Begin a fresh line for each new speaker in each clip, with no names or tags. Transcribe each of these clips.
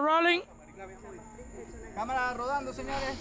rolling.
Cámara rodando, señores.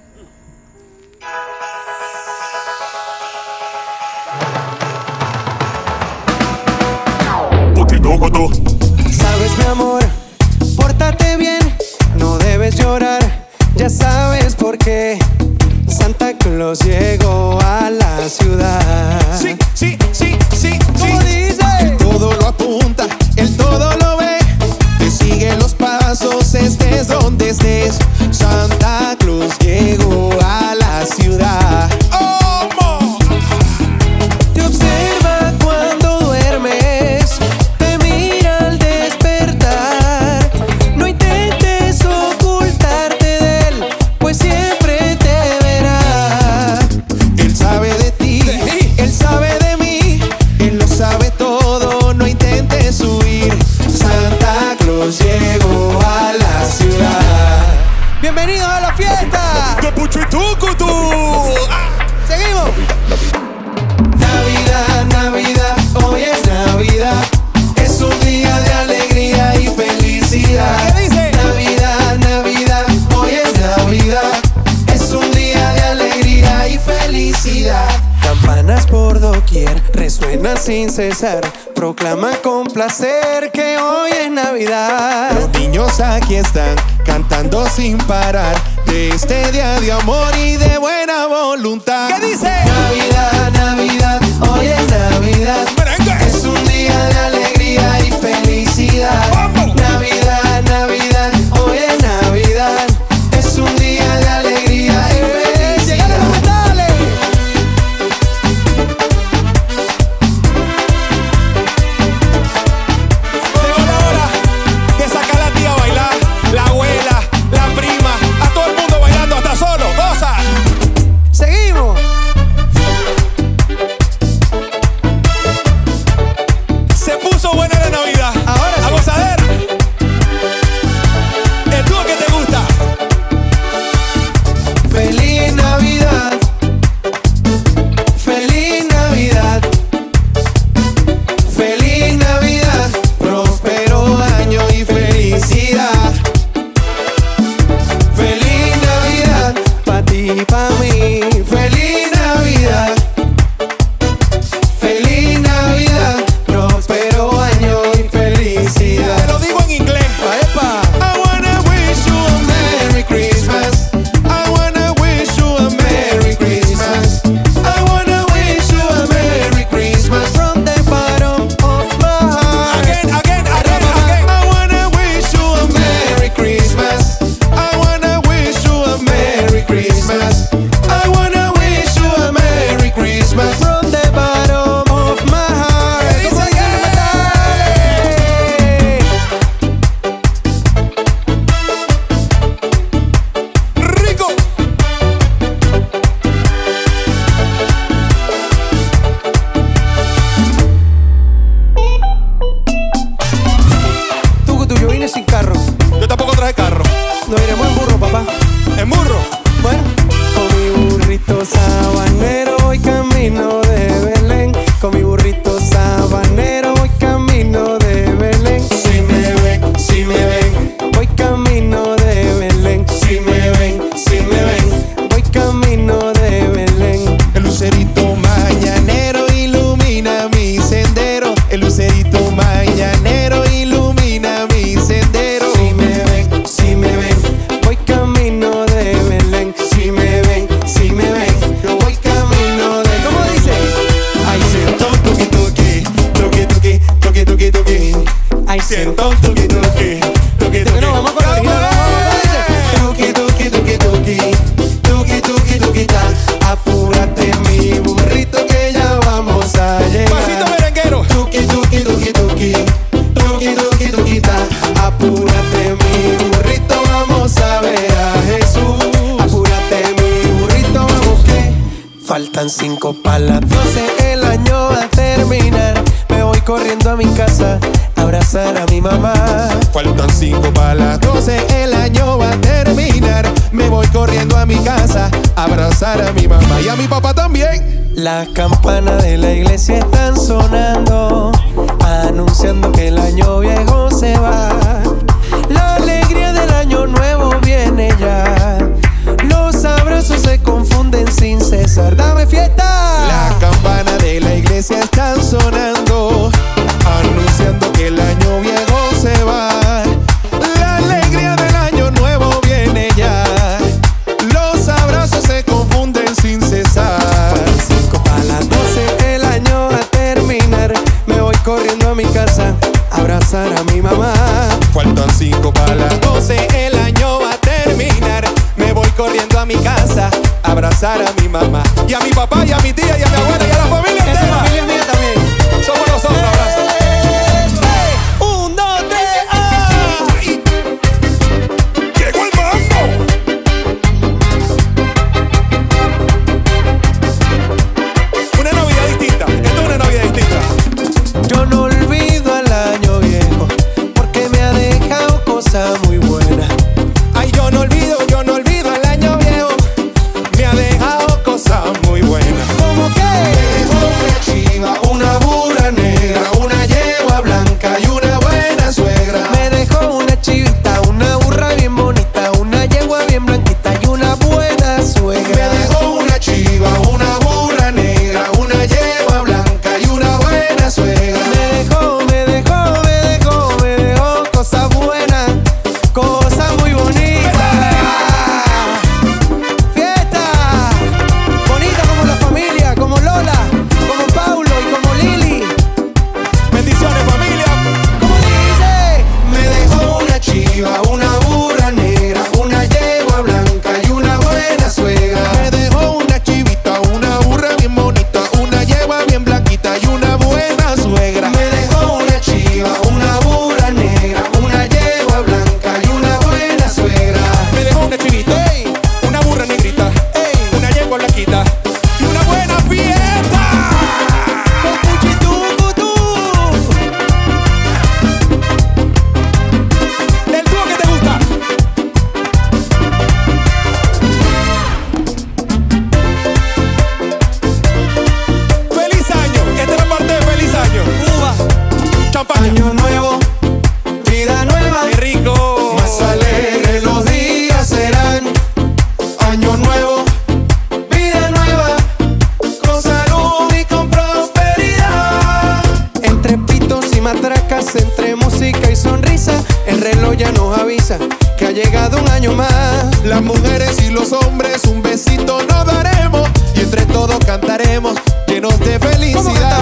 Sabes, mi amor, pórtate bien, no debes llorar. Ya sabes por qué Santa Claus llegó a la ciudad.
Sí, sí, sí, sí,
¿Cómo dice?
Él todo lo apunta, él todo lo ve. Te sigue los pasos, estés donde estés. Santa Claus llegó a la ciudad. ¡Oh!
Te observa cuando duermes, te mira al despertar. No intentes ocultarte de él, pues siempre te verá.
Él sabe de ti, él sabe de mí, él lo sabe todo, no intentes huir. Santa Claus llegó a la ciudad.
¡Bienvenidos a la fiesta!
¡Capucho y Tucutú!
¡Seguimos!
Navidad, Navidad, hoy es Navidad. Es un día de alegría y felicidad.
¿Qué dice?
Navidad, Navidad, hoy es Navidad. Es un día de alegría y felicidad.
Campanas por doquier resuenan sin cesar, proclaman con placer que hoy es Navidad.
Los niños aquí están cantando sin parar de este día de amor y de buena voluntad.
¿Qué dice?
Navidad, Navidad, hoy es Navidad. Es un día de alegría y felicidad. Navidad, Navidad, hoy es Navidad. Es un día de alegría y felicidad.
¡Llegaron los metales!
Llegó la hora de sacar a la tía a bailar, la abuela, la prima, a todo el mundo bailando hasta solo. ¡Goza!
¡Seguimos!
Se puso buena la Navidad.
Ahora sí.
Vamos a ver. El dúo que te gusta. Feliz Navidad. Feliz Navidad. Feliz Navidad. Próspero año y felicidad. Feliz Navidad.
Pa' ti y pa' mí.
Feliz Navidad. Feliz Navidad. Próspero año y felicidad. Te lo digo en inglés.
¡Epa!
I wanna wish you a Merry Christmas. I wanna wish you a Merry Christmas. I wanna wish you a Merry Christmas.
From the bottom of my heart.
Again. I wanna wish you a Merry Christmas. I wanna wish you a Merry Christmas. I wanna wish you a Merry Christmas.
From the bottom of my heart.
¿Qué dice?
¿Cómo dicen los metales?
Rico.
Tú, yo vine sin carro.
Yo tampoco traje carro.
Nos iremos en burro, papá.
En burro.
Bueno, con mi burrito sabanero voy camino de Belén. Con mi burrito sabanero voy camino de Belén.
Si me ven,
Voy camino de Belén.
si me ven.
Voy camino de Belén.
El lucerito mañanero ilumina mi sendero. El lucerito mañanero ilumina mi sendero. Si me ven,
Voy camino de Belén.
si me ven, yo voy camino de.
¿Cómo dice?
Ay, siento tuki tuki, tuki tuki, tuki tuki tuki.
Ay,
Siento tuki tuki, tuki tuki.
No, vamos con la original, vamos,
Tuki tuki tuki tuki, tuki tuki tuki ta. Apúrate mi burrito que ya vamos a llegar.
Pasito merenguero.
Tuki tuki tuki tuki, tuki tuki tuki ta. Apúrate mi burrito, vamos a ver a Jesús.
Apúrate mi burrito, vamos que faltan 5 para las 12, el año va a terminar. Me voy corriendo a mi casa a abrazar a mi mamá.
Faltan 5 para las 12, el año va a terminar. Me voy corriendo a mi casa a abrazar a mi mamá y a mi papá también.
Las campanas de la iglesia están sonando, anunciando que el año viejo se va. La alegría de para las 12 el año va a terminar. Me voy corriendo a mi casa a abrazar a mi mamá y a mi papá y a mi tía y a mi abuela y a la familia entera.
Esa familia es mía también.
Somos nosotros, un abrazo. Un, dos, tres, ¡ay! Llegó el mambo. Una Navidad distinta, esto es una Navidad distinta.
Yo no olvido al año viejo porque me ha dejado cosas muy buenas.
Ay, yo no olvido el año viejo. Me ha dejado cosas muy buenas.
¿Cómo que? Una chiva, una burra negra, una yegua blanca y una buena suegra. Me dejó una chivita, una burra bien bonita, una yegua bien blanquita y una buena suegra. Me dejó una chiva, una burra negra, una yegua blanca y una buena suegra. Me dejó cosas buenas, cosas muy bonitas. Fiesta bonita como la familia, como Lola, como Paulo y como Lili.
Bendiciones, familia.
Como dice, me dejó una chiva, una burra negra, una yegua blanca y una buena suegra.
Me dejó una chivita, una burra bien bonita, una yegua bien blanquita y una buena suegra.
Me dejó una chiva, una burra negra, una yegua blanca y una buena suegra.
Me dejó una chivita, ey, una burra negrita, ey, una yegua blanquita y una buena fiesta.
Con cuchitucutú.
El dúo que te gusta. Feliz año. Esta es la parte de feliz año.
Uva.
Champaña.
Año nuevo, vida nueva.
Qué rico.
Más alegres los días serán. Año nuevo, vida nueva, con salud y con prosperidad. Entre pitos y matracas, entre música y sonrisa, el reloj ya nos avisa que ha llegado un año más.
Las mujeres y los hombres un besito nos daremos y entre todos cantaremos llenos de felicidad.